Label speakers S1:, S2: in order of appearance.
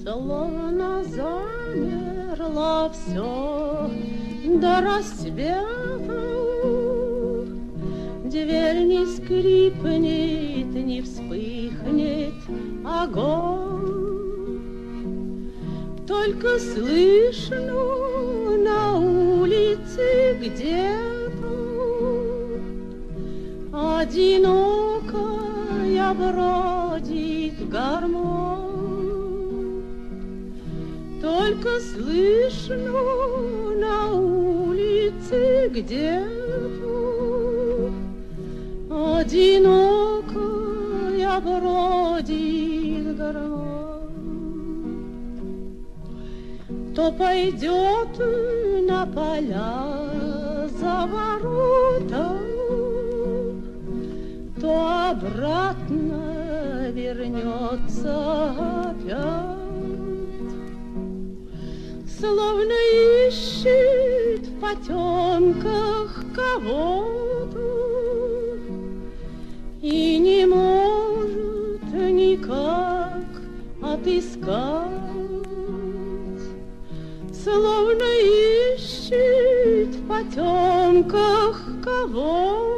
S1: Словно замерло все до рассвета, дверь не скрипнет, не вспыхнет огонь. Только слышно на улице где-то одинокая бродит гармонь. Только слышно на улице где-то одинокая бродит гармонь. То пойдет на поля за ворота, то обратно вернется опять. Словно ищет в потемках кого-то и не может никак отыскать. Словно ищет в потемках кого-то